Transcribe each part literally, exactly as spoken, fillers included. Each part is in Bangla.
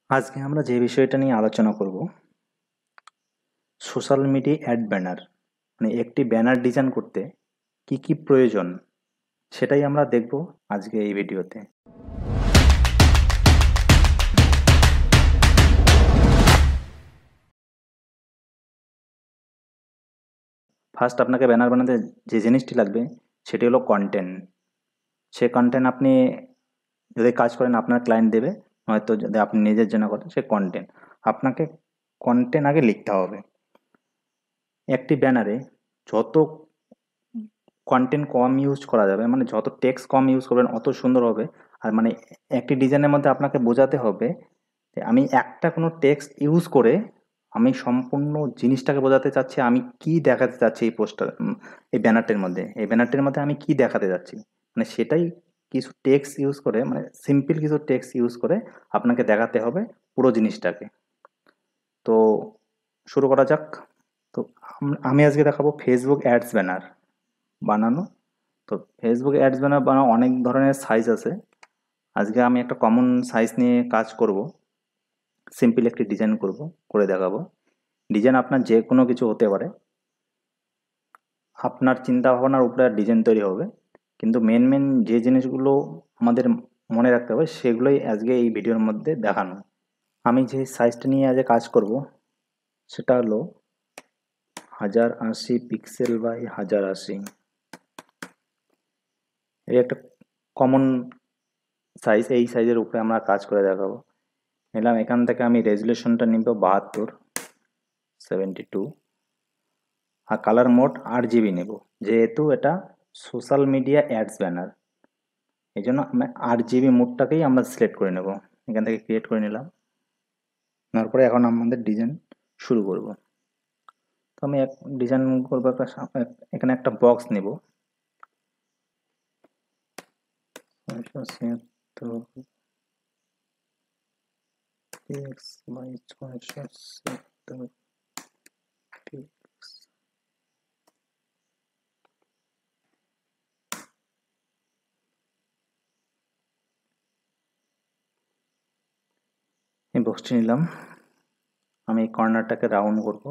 আজকে আমরা যে বিষয়টা নিয়ে আলোচনা করব সোশ্যাল মিডিয়া অ্যাড ব্যানার মানে একটি ব্যানার ডিজাইন করতে কি কি প্রয়োজন সেটাই আমরা দেখব আজকে এই ভিডিওতে। ফার্স্ট আপনাকে ব্যানার বানাতে যে জিনিসটি লাগবে সেটি হলো কন্টেন্ট। সে কন্টেন্ট আপনি যদি কাজ করেন আপনার ক্লায়েন্ট দেবে, হয়তো যদি আপনি নিজের জন্য করেন সে কন্টেন্ট। আপনাকে কন্টেন্ট আগে লিখতে হবে। একটি ব্যানারে যত কন্টেন্ট কম ইউজ করা যাবে, মানে যত টেক্সট কম ইউজ করবেন অত সুন্দর হবে। আর মানে একটি ডিজাইনের মধ্যে আপনাকে বোঝাতে হবে যে আমি একটা কোনো টেক্সট ইউজ করে আমি সম্পূর্ণ জিনিসটাকে বোঝাতে চাচ্ছি, আমি কি দেখাতে চাচ্ছি এই পোস্টার এই ব্যানারটির মধ্যে এই ব্যানারটির মধ্যে আমি কি দেখাতে যাচ্ছি, মানে সেটাই কিছু টেক্সট ইউজ করে, মানে সিম্পল কিছু টেক্সট ইউজ করে আপনাকে দেখাতে হবে পুরো জিনিসটাকে। তো শুরু করা যাক। তো আম- আমি আজকে দেখাবো ফেসবুক অ্যাডস ব্যানার বানানো। তো ফেসবুক অ্যাডস ব্যানার বানানো অনেক ধরনের সাইজ আছে। আজকে আমি একটা কমন সাইজ নিয়ে কাজ করব। সিম্পল একটি ডিজাইন করব, করে দেখাবো। ডিজাইন আপনার যে কোনো কিছু হতে পারে, আপনার চিন্তা ভাবনার উপরে ডিজাইন তৈরি হবে। কিন্তু মেন মেন যে জিনিসগুলো আমাদের মনে রাখতে হবে সেগুলোই আজকে এই ভিডিওর মধ্যে দেখানো। আমি যে সাইজটা নিয়ে আজকে কাজ করব সেটা হলো হাজার আশি পিক্সেল বাই হাজার আশি। এই একটা কমন সাইজ, এই সাইজের উপরে আমরা কাজ করে দেখাবো। নিলাম, এখান থেকে আমি রেজুলেশনটা নিব বাহাত্তর সেভেন্টি টু, আর কালার মোড আট জিবি নেব, যেহেতু এটা সোশ্যাল মিডিয়া অ্যাডস ব্যানার এই জন্য আমি আট জিবি মোডটাকেই আমরা সিলেক্ট করে নেব। এখান থেকে ক্রিয়েট করে নিলাম। তারপরে এখন আমাদের ডিজাইন শুরু করব। তো আমি এক ডিজাইন করবো একটা সা- এক- এখানে একটা বক্স নেব। ছয়শো ছিয়াত্তর পিক্স বাই ছয়শো ছিয়াত্তর পিক্স। এই বক্সটি নিলাম। আমি এই কর্নারটাকে রাউন্ড করব।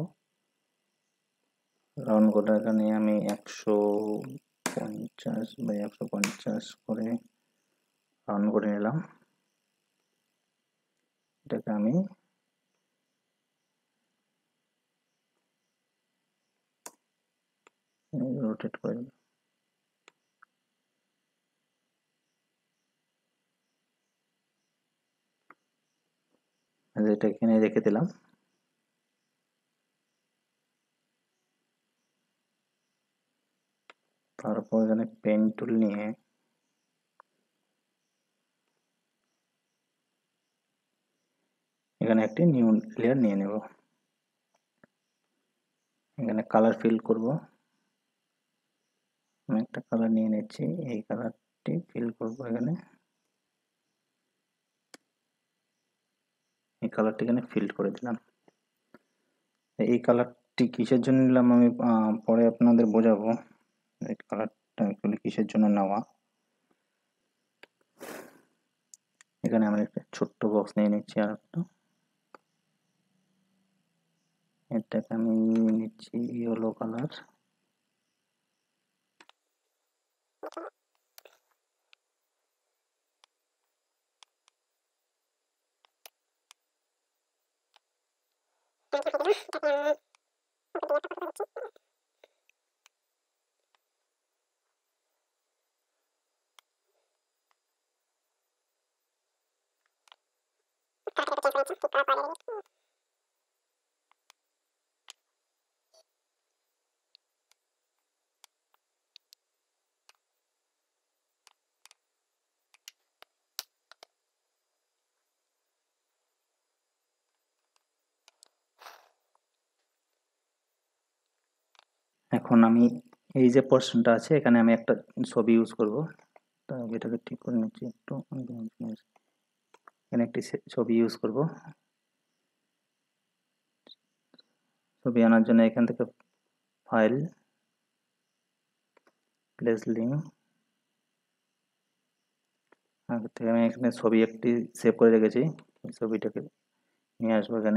রাউন্ড করে এখানে আমি একশো পঞ্চাশ বাই একশো পঞ্চাশ করে রাউন্ড করে নিলাম। এটাকে আমি রোটেট করে দিলাম। এটা এখানে রেখে দিলাম। তারপর এখানে পেন টুল নিয়ে এখানে একটি নিউ লেয়ার নিয়ে নেব। এখানে কালার ফিল করব। আমি একটা কালার নিয়ে নিচ্ছি, এই কালারটি ফিল করব। এখানে এই কালারটি এখানে ফিল করে দিলাম। এই কালারটি কিসের জন্য নিলাম আমি আহ, পরে আপনাদের বোঝাবো এই কালারটা অ্যাকচুয়ালি কিসের জন্য নেওয়া। এখানে আমি একটা ছোট্ট বক্স নিয়ে নিচ্ছি আর একটা, এটাকে আমি নিচ্ছি ইয়েলো কালার। এখন আমি এই যে পোর্শনটা আছে এখানে আমি একটা ছবি ইউজ করব। তো এটাকে ঠিক করে নিচ্ছি একটু। এখানে একটি সে- ছবি ইউজ করব। ছবি আনার জন্য এখান থেকে ফাইল, প্লেস লিঙ্ক, আগে থেকে আমি এখানে ছবি একটি সেভ করে রেখেছি। এই ছবিটাকে নিয়ে আসবো এখানে।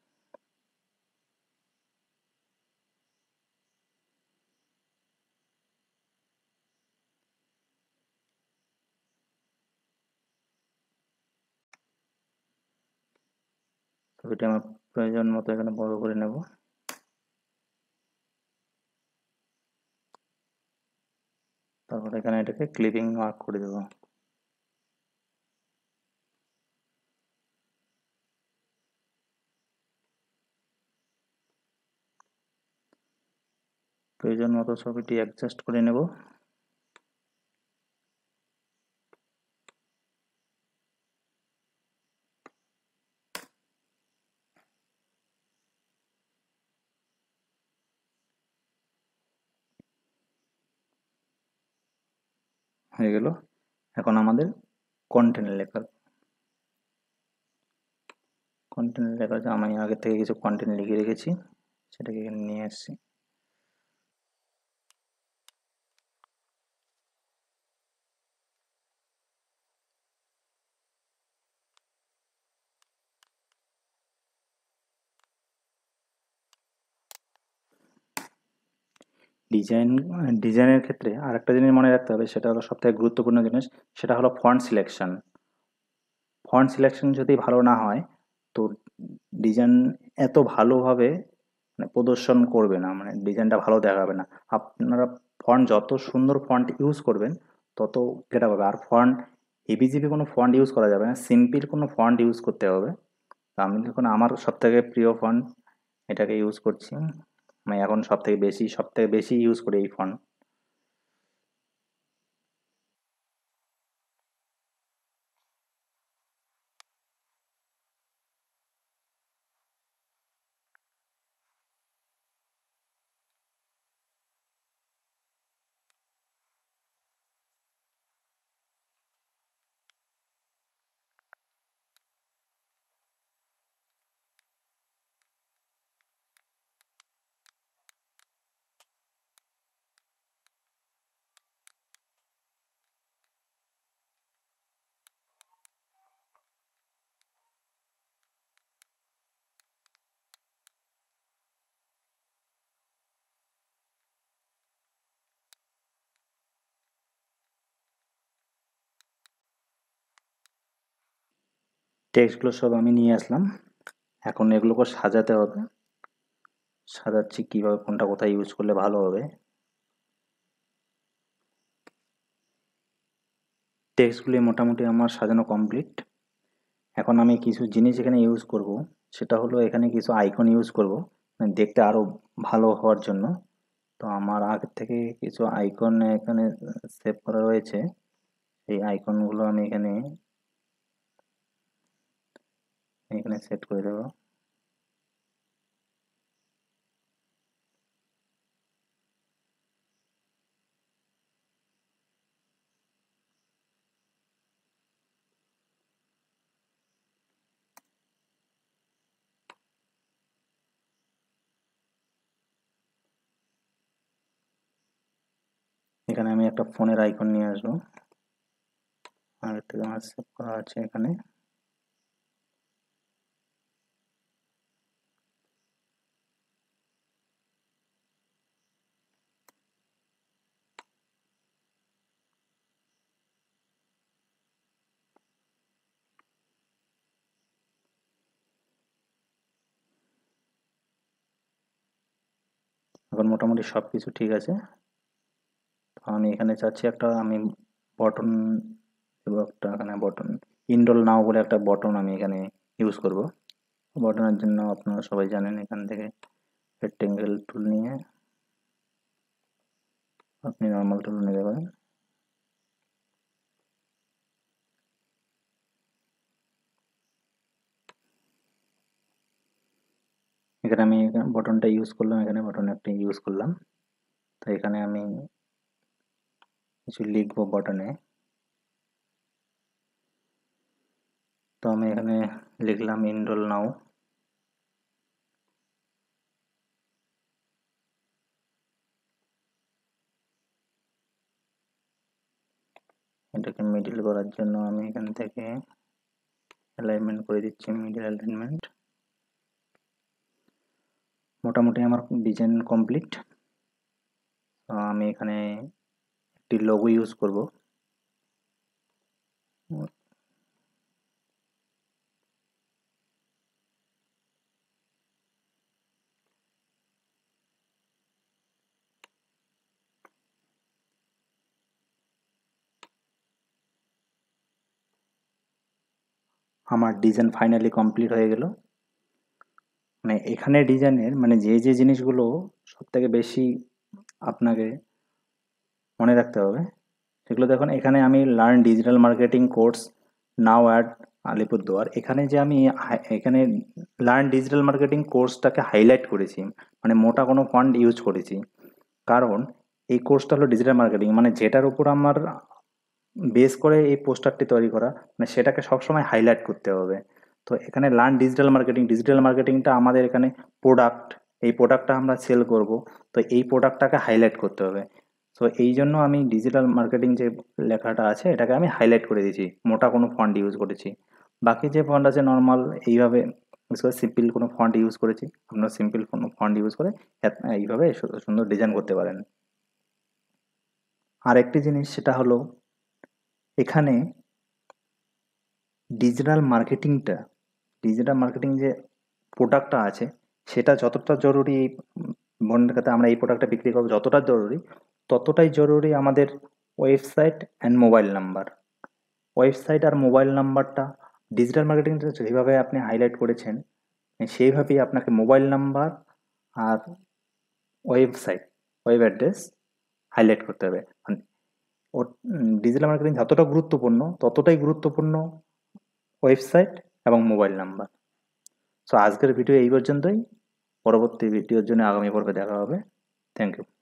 ছবিটা আমার প্রয়োজন মতো এখানে বড় করে নেব। তারপর এখানে এটাকে ক্লিপিং মার্ক করে দেবো। প্রয়োজন মতো ছবিটি অ্যাডজাস্ট করে নেব। হয়ে গেল। এখন আমাদের কন্টেন্ট লেখা কন্টেন্ট লেখা আছে। আমি আগে থেকে কিছু কন্টেন্ট লিখে রেখেছি, সেটাকে এখানে নিয়ে আসছি। ডিজাইন ডিজাইনের ক্ষেত্রে আরেকটা জিনিস মনে রাখতে হবে, সেটা হলো সবথেকে গুরুত্বপূর্ণ জিনিস, সেটা হলো ফন্ট সিলেকশন। ফন্ট সিলেকশন যদি ভালো না হয় তো ডিজাইন এত ভালোভাবে মানে প্রদর্শন করবে না, মানে ডিজাইনটা ভালো দেখাবে না। আপনারা ফন্ট যত সুন্দর ফন্ট ইউজ করবেন তত যেটা পাবে। আর ফন্ট হেভিজিবি কোনো ফন্ট ইউজ করা যাবে না, সিম্পল কোনো ফন্ট ইউজ করতে হবে। তো আমি দেখুন আমার সবথেকে প্রিয় ফন্ট এটাকে ইউজ করছি। আমি এখন সবথেকে বেশি সবথেকে বেশি ইউজ করি এই ফন্ট। টেক্সটগুলো সব আমি নিয়ে আসলাম। এখন এগুলোকে সাজাতে হবে। সাজাচ্ছি কিভাবে, কোনটা কোথায় ইউজ করলে ভালো হবে। টেক্সটগুলি মোটামুটি আমার সাজানো কমপ্লিট। এখন আমি কিছু জিনিস এখানে ইউজ করব, সেটা হলো এখানে কিছু আইকন ইউজ করব মানে দেখতে আরো ভালো হওয়ার জন্য। তো আমার আগে থেকে কিছু আইকন এখানে সেভ করা রয়েছে। এই আইকনগুলো আমি এখানে এখানে সেট করে দেবো। এখানে আমি একটা ফোনের আইকন নিয়ে আসবো, আগে থেকে আমার সেভ করা আছে এখানে। এখন মোটামুটি সব কিছু ঠিক আছে। তো আমি এখানে চাচ্ছি একটা আমি বটন দেবো, একটা এখানে বটন ইনরোল নাও বলে একটা বটন আমি এখানে ইউজ করব। বটনের জন্য আপনারা সবাই জানেন, এখান থেকে রেক্টেঙ্গেল টুল নিয়ে আপনি নর্মাল টুল নিতে পারেন। এখানে আমি বটনটা ইউজ করলাম, এখানে বটন একটা ইউজ করলাম। তো এখানে আমি কিছু লিখবো বটনে। তো আমি এখানে লিখলাম ইনরোল নাও। এটাকে মিডিল করার জন্য আমি এখান থেকে অ্যালাইনমেন্ট করে দিচ্ছি, মিডিল অ্যালাইনমেন্ট। মোটামুটি আমার ডিজাইন কমপ্লিট। আমি এখানে একটি লোগো ইউজ করব। আমার ডিজাইন ফাইনালি কমপ্লিট হয়ে গেল। মানে এখানে ডিজাইনের মানে যে যে জিনিসগুলো সব থেকে বেশি আপনাকে মনে রাখতে হবে সেগুলো দেখুন। এখানে আমি learn digital marketing course now at Alipurduar, এখানে যে আমি এখানে লার্ন ডিজিটাল মার্কেটিং কোর্সটাকে হাইলাইট করেছি, মানে মোটা কোনো ফন্ট ইউজ করেছি, কারণ এই কোর্সটা হলো ডিজিটাল মার্কেটিং, মানে যেটার উপর আমার বেস করে এই পোস্টারটি তৈরি করা, মানে সেটাকে সবসময় হাইলাইট করতে হবে। তো এখানে লার্ন ডিজিটাল মার্কেটিং, ডিজিটাল মার্কেটিংটা আমাদের এখানে প্রোডাক্ট, এই প্রোডাক্টটা আমরা সেল করব, তো এই প্রোডাক্টটাকে হাইলাইট করতে হবে। তো এই জন্য আমি ডিজিটাল মার্কেটিং যে লেখাটা আছে এটাকে আমি হাইলাইট করে দিয়েছি, মোটা কোনো ফন্ট ইউজ করেছি। বাকি যে ফন্ট আছে নর্মাল এইভাবে সিম্পল কোনো ফন্ট ইউজ করেছি, আপনারা সিম্পল কোনো ফন্ট ইউজ করে এইভাবে সুন্দর ডিজাইন করতে পারেন। আর একটি জিনিস সেটা হলো এখানে ডিজিটাল মার্কেটিংটা, ডিজিটাল মার্কেটিং যে প্রোডাক্টটা আছে সেটা যতটা জরুরি, বন্ডের ক্ষেত্রে আমরা এই প্রোডাক্টটা বিক্রি করবো যতটা জরুরি, ততটাই জরুরি আমাদের website and mobile number. Website আর মোবাইল নাম্বারটা ডিজিটাল মার্কেটিংটা যেভাবে আপনি হাইলাইট করেছেন সেইভাবেই আপনাকে মোবাইল নাম্বার আর ওয়েবসাইট, ওয়েব অ্যাড্রেস হাইলাইট করতে হবে। ও ডিজিটাল মার্কেটিং যতটা গুরুত্বপূর্ণ ততটাই গুরুত্বপূর্ণ ওয়েবসাইট এবং মোবাইল নাম্বার। সো আজকের ভিডিও এই পর্যন্তই। পরবর্তী ভিডিওর জন্য আগামী পর্বে দেখা হবে। Thank you.